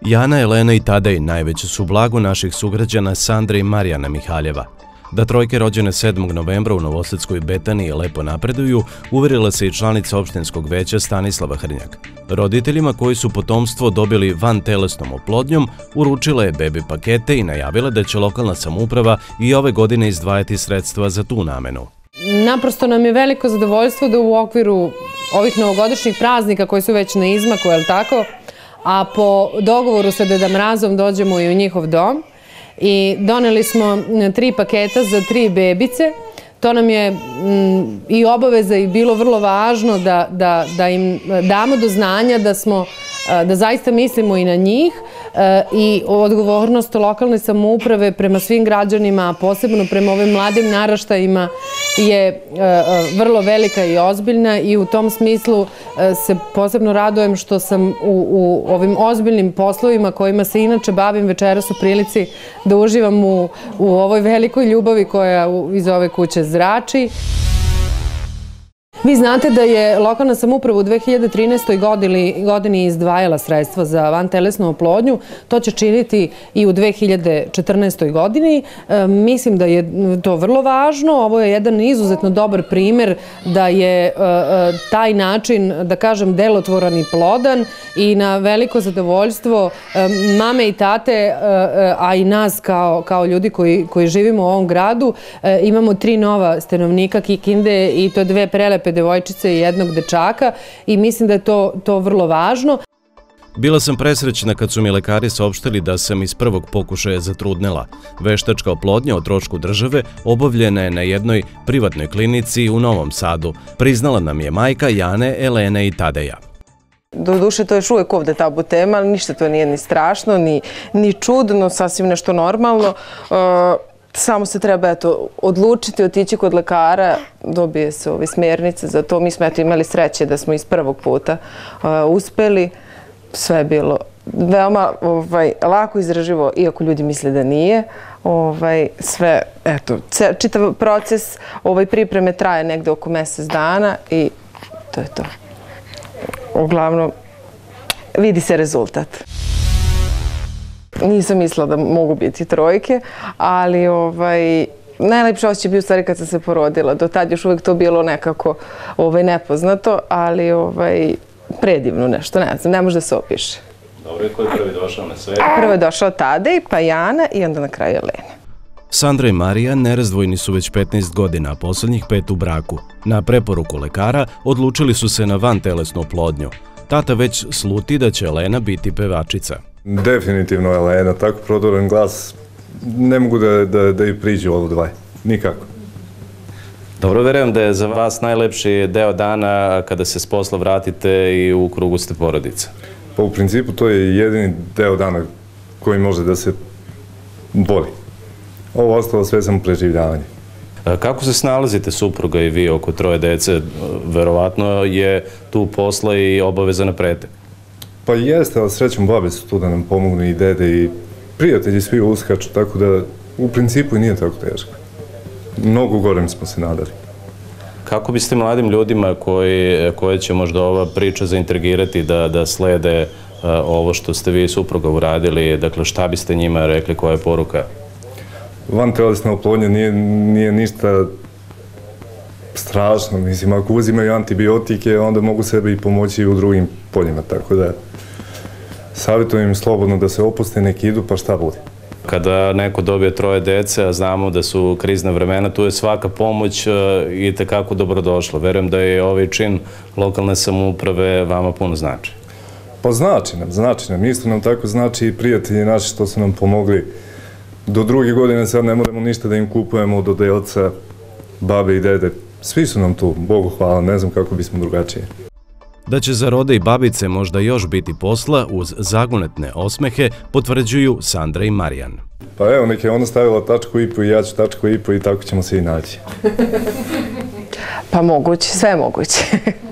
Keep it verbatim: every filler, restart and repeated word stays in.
Jana, Elena i Tadej najveće su blago naših sugrađana Sandre i Marijana Mihaljeva. Da trojke rođene sedmog novembra u Novosadskoj Betaniji lepo napreduju, uverila se i članica opštinskog veća Stanislava Hrnjak. Roditeljima koji su potomstvo dobili vantelesnom oplodnjom, uručila je bebi pakete i najavila da će lokalna samouprava i ove godine izdvajati sredstva za tu namenu. Naprosto nam je veliko zadovoljstvo da u okviru ovih novogodišnjih praznika koji su već na izmaku, je li tako, a po dogovoru sa Deda Mrazom dođemo i u njihov dom i doneli smo tri paketa za tri bebice. To nam je i obaveza i bilo vrlo važno da, da, da im damo do znanja da smo, da zaista mislimo i na njih i odgovornost lokalne samouprave prema svim građanima, a posebno prema ovim mladim naraštajima je vrlo velika i ozbiljna i u tom smislu se posebno radujem što sam u, u ovim ozbiljnim poslovima kojima se inače bavim večeras u prilici da uživam u, u ovoj velikoj ljubavi koja iz ove kuće zrači. Vi znate da je lokalna samouprava u dve hiljade trinaestoj godini izdvajala sredstva za vantelesnu oplodnju. To će činiti i u dve hiljade četrnaestoj godini. Mislim da je to vrlo važno. Ovo je jedan izuzetno dobar primer da je taj način, da kažem, delotvoran i plodan i na veliko zadovoljstvo mame i tate, a i nas kao, kao ljudi koji, koji živimo u ovom gradu, imamo tri nova stanovnika Kikinde i to dve prelepe devojčice i jednog dečaka i mislim da je to, to vrlo važno. Bila sam presrećna kad su mi lekari saopštili da sam iz prvog pokušaja zatrudnela. Veštačka oplodnja o trošku države obavljena je na jednoj privatnoj klinici u Novom Sadu. Priznala nam je majka Jane, Elene i Tadeja. Doduše, to je još uvijek ovde tabu tema, ali ništa to nije ni strašno, ni, ni čudno, sasvim nešto normalno. Samo se treba eto, odlučiti, otići kod lekara, dobije se ove smjernice za to. Mi smo eto, imali sreće da smo iz prvog puta uh, uspeli. Sve je bilo veoma ovaj, lako izdrživo, iako ljudi misle da nije. Ovaj, sve, eto, čitav proces ovaj, pripreme traje negde oko mjesec dana i to je to. Uglavnom, vidi se rezultat. Nisam mislila da mogu biti trojke, ali ovaj, najlepše osjećaj bio u stvari kad sam se porodila. Do tad još uvijek to bilo nekako ovaj, nepoznato, ali ovaj, predivno nešto, ne znam, ne može da se opiše. Dobro, ko je prvi došao na svet? Prvo je došao Tadej, pa Jana i onda na kraju Elena. Sandra i Marija nerazdvojni su već petnaest godina, a poslednjih pet u braku. Na preporuku lekara odlučili su se na vantelesnu oplodnju. Tata već sluti da će Elena biti pevačica. Definitivno Elena, tako prodoran glas, ne mogu da, da, da i priđu ovo dvaj, nikako. Dobro, verujem da je za vas najlepši deo dana kada se s posla vratite i u krugu ste porodice. Pa u principu to je jedini deo dana koji može da se voli. Ovo ostalo sve samo preživljavanje. Kako se snalazite supruga i vi oko troje dece? Verovatno je tu posla i obaveza na pretek. Pa jeste, ali srećom babe su tu da nam pomognu i dede i prijatelji svi uskaču, tako da u principu i nije tako teško. Mnogo gorem smo se nadali. Kako biste mladim ljudima koji, koje će možda ova priča zaintrigirati da, da slede uh, ovo što ste vi supruga uradili, dakle šta biste njima rekli, koja je poruka? Vantelesna oplodnja nije, nije ništa strašno, mislim, ako uzimaju antibiotike, onda mogu sebi i pomoći i u drugim poljima, tako da savjetujem im slobodno da se opuste, neki idu, pa šta bude. Kada neko dobije troje dece, a znamo da su krizna vremena, tu je svaka pomoć i tekako dobrodošla. Verujem da je ovaj čin lokalne samouprave vama puno znači. Pa znači nam, znači nam. Isto nam tako znači i prijatelji naši što su nam pomogli. Do druge godine sad ne moramo ništa da im kupujemo od odelca, babe i dede. Svi su nam tu, Bogu hvala, ne znam kako bismo drugačije. Da će za rode i babice možda još biti posla uz zagonetne osmehe potvrđuju Sandra i Marijan. Pa evo, nek je ona stavila tačku i po i ja ću tačku i po i tako ćemo se i naći. Pa moguće, sve je moguće.